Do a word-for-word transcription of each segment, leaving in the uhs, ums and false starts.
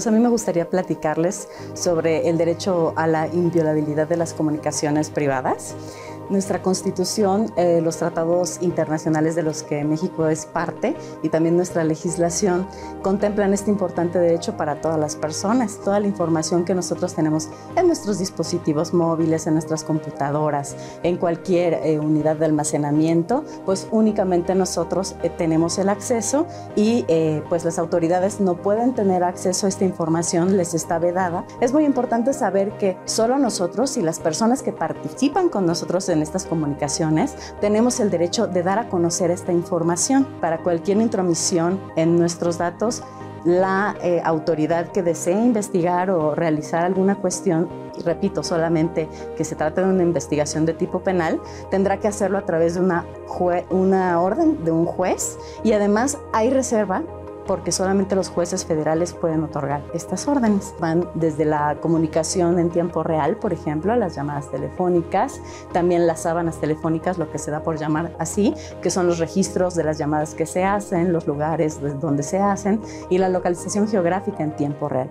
Pues a mí me gustaría platicarles sobre el derecho a la inviolabilidad de las comunicaciones privadas. Nuestra Constitución, eh, los tratados internacionales de los que México es parte y también nuestra legislación contemplan este importante derecho para todas las personas. Toda la información que nosotros tenemos en nuestros dispositivos móviles, en nuestras computadoras, en cualquier eh, unidad de almacenamiento, pues únicamente nosotros eh, tenemos el acceso y eh, pues las autoridades no pueden tener acceso a esta información, les está vedada. Es muy importante saber que solo nosotros y las personas que participan con nosotros en estas comunicaciones, tenemos el derecho de dar a conocer esta información. Para cualquier intromisión en nuestros datos, la eh, autoridad que desee investigar o realizar alguna cuestión, y repito, solamente que se trate de una investigación de tipo penal, tendrá que hacerlo a través de una, una orden de un juez, y además hay reserva porque solamente los jueces federales pueden otorgar estas órdenes. Van desde la comunicación en tiempo real, por ejemplo, las llamadas telefónicas, también las sábanas telefónicas, lo que se da por llamar así, que son los registros de las llamadas que se hacen, los lugares donde se hacen y la localización geográfica en tiempo real.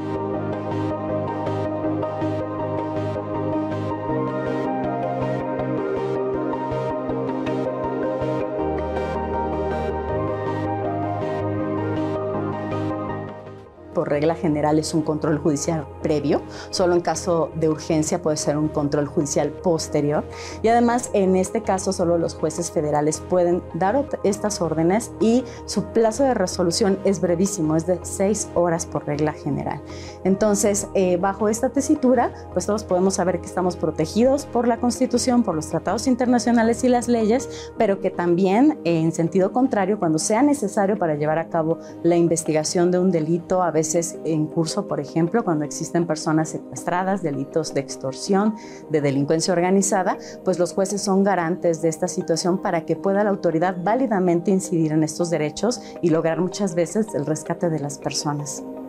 Por regla general es un control judicial previo, solo en caso de urgencia puede ser un control judicial posterior, y además en este caso solo los jueces federales pueden dar estas órdenes y su plazo de resolución es brevísimo, es de seis horas por regla general. Entonces, eh, bajo esta tesitura, pues todos podemos saber que estamos protegidos por la Constitución, por los tratados internacionales y las leyes, pero que también en sentido contrario, cuando sea necesario para llevar a cabo la investigación de un delito, a veces veces en curso, por ejemplo, cuando existen personas secuestradas, delitos de extorsión, de delincuencia organizada, pues los jueces son garantes de esta situación para que pueda la autoridad válidamente incidir en estos derechos y lograr muchas veces el rescate de las personas.